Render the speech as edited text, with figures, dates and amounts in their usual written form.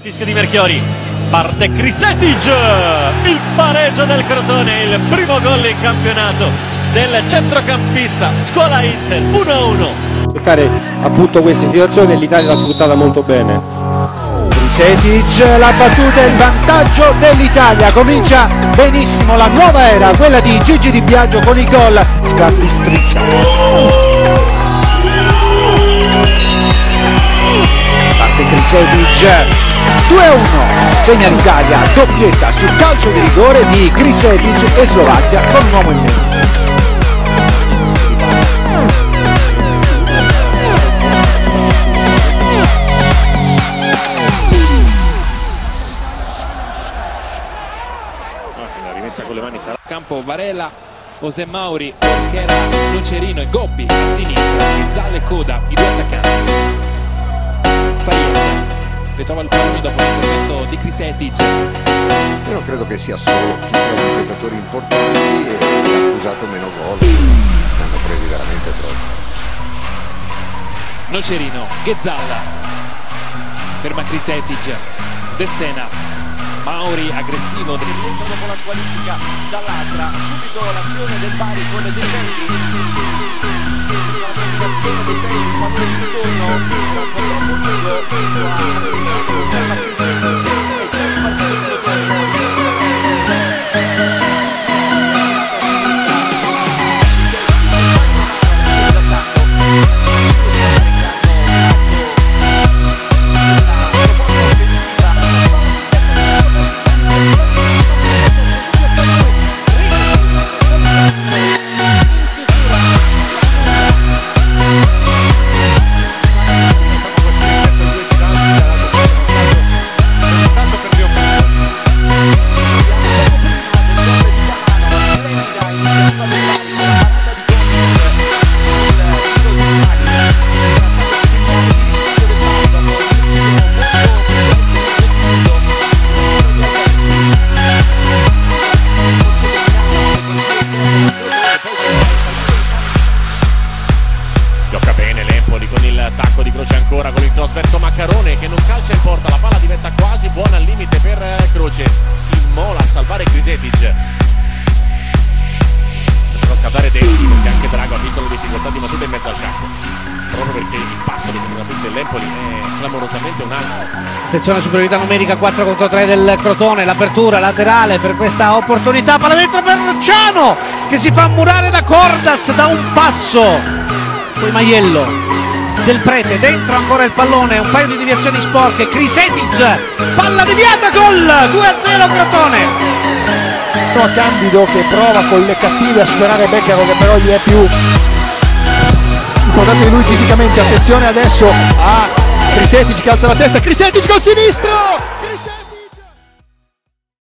fischio di Merchiori, parte Krisetic, il pareggio del Crotone, il primo gol in campionato del centrocampista Scuola Inter, 1-1. Aspettare appunto queste situazioni, l'Italia l'ha sfruttata molto bene. Krisetic, la battuta e il vantaggio dell'Italia, comincia benissimo la nuova era, quella di Gigi Di Biagio con i gol. Scatti strizza. Parte Krisetic, 2-1, segna l'Italia, doppietta sul calcio di rigore di Krisetic e Slovacchia con un uomo in meno. La rimessa con le mani sarà a campo Varela, José Mauri, che era Nocerino e Gobbi a sinistra, Pizzale e Coda, i due attaccanti. Farias ritrova il pallone dopo l'intervento di Krisetic. Io non credo che sia solo tutti i giocatori importanti e ha accusato meno gol, ne hanno presi veramente troppo. Nocerino, Ghezzalla, ferma Krisetic, De Sena, Mauri aggressivo dopo la squalifica, dall'altra subito l'azione del Bari con dei tempi, la combinazione dei tempi, il pallone di ritorno un po' troppo lungo, per la Krisetic e c'è il partito Gioca bene l'Empoli con il tacco di Croce ancora, con il cross verso Maccarone che non calcia in porta, la palla diventa quasi buona al limite per Croce, si immola a salvare Krisetic. Per scattare Densi, perché anche Drago ha visto le difficoltà di Masuda in mezzo al campo, proprio perché il passo dei centrocampisti dell'Empoli è clamorosamente un altro. Attenzione, superiorità numerica 4 contro 3 del Crotone, l'apertura laterale per questa opportunità, palla dentro per Ciano che si fa murare da Cordaz da un passo. Poi Maiello, Del Prete, dentro ancora il pallone, un paio di deviazioni sporche, Krisetic, palla deviata, gol, 2-0 Crotone. A Candido che prova con le cattive a superare Beccaro, che però gli è più importante di lui fisicamente. Attenzione adesso a Krisetic che alza la testa, Krisetic col sinistro!